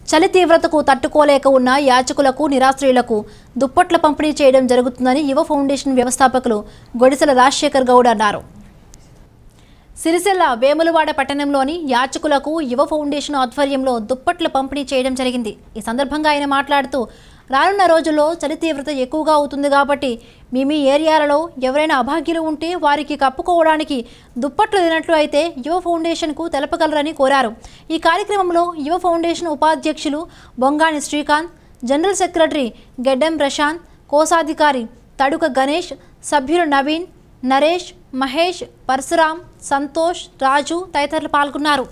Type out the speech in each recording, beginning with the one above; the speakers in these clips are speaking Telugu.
చలి తీవ్రతకు తట్టుకోలేక ఉన్న యాచకులకు నిరాశ్రయులకు దుప్పట్ల పంపిణీ చేయడం జరుగుతుందని యువ ఫౌండేషన్ వ్యవస్థాపకులు గొడిసెల రాజశేఖర్ గౌడ్ అన్నారు. సిరిసిల్ల వేములవాడ పట్టణంలోని యాచకులకు యువ ఫౌండేషన్ ఆధ్వర్యంలో దుప్పట్ల పంపిణీ చేయడం జరిగింది. ఈ సందర్భంగా ఆయన మాట్లాడుతూ రానున్న రోజుల్లో చలి తీవ్రత ఎక్కువగా అవుతుంది కాబట్టి మీ ఏరియాలలో ఎవరైనా అభాగ్యులు ఉంటే వారికి కప్పుకోవడానికి దుప్పట్లు లేనట్లు అయితే యువ ఫౌండేషన్కు తెలపగలరని కోరారు. ఈ కార్యక్రమంలో యువ ఫౌండేషన్ ఉపాధ్యక్షులు బొంగాని శ్రీకాంత్, జనరల్ సెక్రటరీ గెడ్డెం ప్రశాంత్, కోశాధికారి తడుక గణేష్, సభ్యులు నవీన్, నరేష్, మహేష్, పరశురాం, సంతోష్, రాజు తదితరులు పాల్గొన్నారు.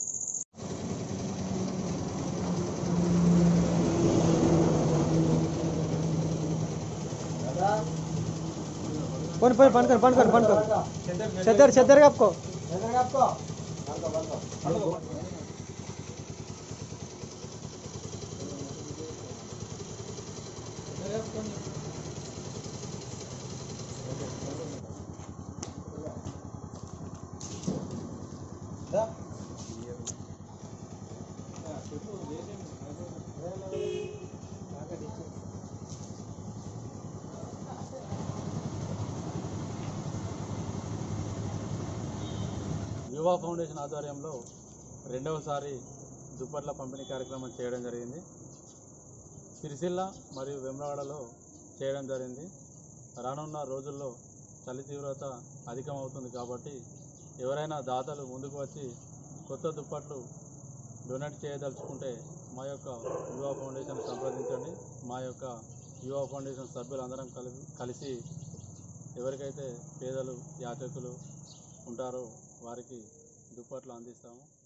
बंद कर चद्दर आपको యువ ఫౌండేషన్ ఆధ్వర్యంలో రెండవసారి దుప్పట్ల పంపిణీ కార్యక్రమం చేయడం జరిగింది. సిరిసిల్ల మరియు వేములవాడలో చేయడం జరిగింది. రానున్న రోజుల్లో చలి తీవ్రత అధికమవుతుంది కాబట్టి ఎవరైనా దాతలు ముందుకు వచ్చి కొత్త దుప్పట్లు డొనేట్ చేయదలుచుకుంటే మా యొక్క యువ ఫౌండేషన్ సంప్రదించండి. మా యొక్క యువ ఫౌండేషన్ సభ్యులందరం కలిసి ఎవరికైతే పేదలు యాచకులు ఉంటారో వారికి దుప్పట్లు అందిస్తాము.